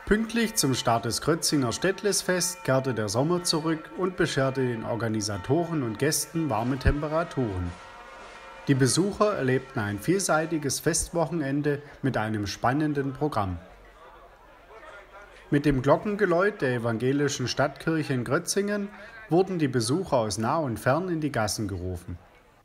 Pünktlich zum Start des Grötzinger Städtlesfest kehrte der Sommer zurück und bescherte den Organisatoren und Gästen warme Temperaturen. Die Besucher erlebten ein vielseitiges Festwochenende mit einem spannenden Programm. Mit dem Glockengeläut der evangelischen Stadtkirche in Grötzingen wurden die Besucher aus nah und fern in die Gassen gerufen.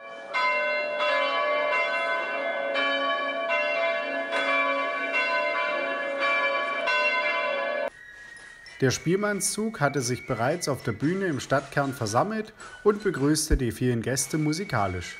Der Spielmannszug hatte sich bereits auf der Bühne im Stadtkern versammelt und begrüßte die vielen Gäste musikalisch.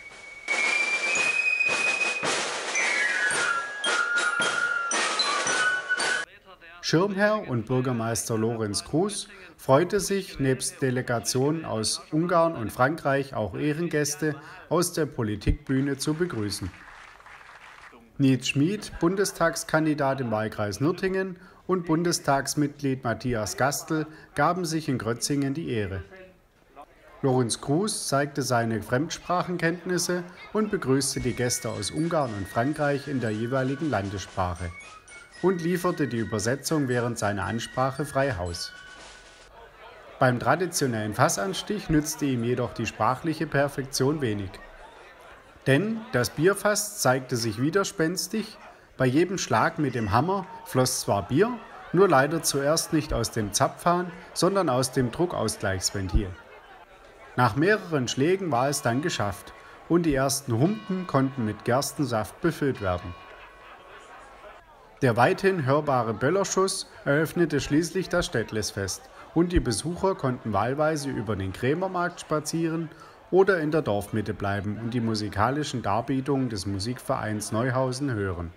Schirmherr und Bürgermeister Lorenz Kruse freute sich, nebst Delegationen aus Ungarn und Frankreich auch Ehrengäste aus der Politikbühne zu begrüßen. Nils Schmid, Bundestagskandidat im Wahlkreis Nürtingen, und Bundestagsmitglied Matthias Gastl gaben sich in Grötzingen die Ehre. Lorenz Kruse zeigte seine Fremdsprachenkenntnisse und begrüßte die Gäste aus Ungarn und Frankreich in der jeweiligen Landessprache und lieferte die Übersetzung während seiner Ansprache frei Haus. Beim traditionellen Fassanstich nützte ihm jedoch die sprachliche Perfektion wenig. Denn das Bierfass zeigte sich widerspenstig, bei jedem Schlag mit dem Hammer floss zwar Bier, nur leider zuerst nicht aus dem Zapfhahn, sondern aus dem Druckausgleichsventil. Nach mehreren Schlägen war es dann geschafft und die ersten Humpen konnten mit Gerstensaft befüllt werden. Der weithin hörbare Böllerschuss eröffnete schließlich das Städtlesfest und die Besucher konnten wahlweise über den Krämermarkt spazieren oder in der Dorfmitte bleiben und die musikalischen Darbietungen des Musikvereins Neuhausen hören.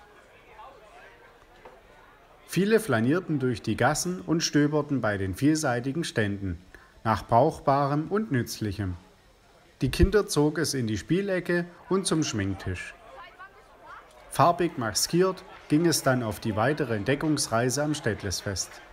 Viele flanierten durch die Gassen und stöberten bei den vielseitigen Ständen nach Brauchbarem und Nützlichem. Die Kinder zog es in die Spielecke und zum Schminktisch. Farbig maskiert ging es dann auf die weitere Entdeckungsreise am Städtlesfest.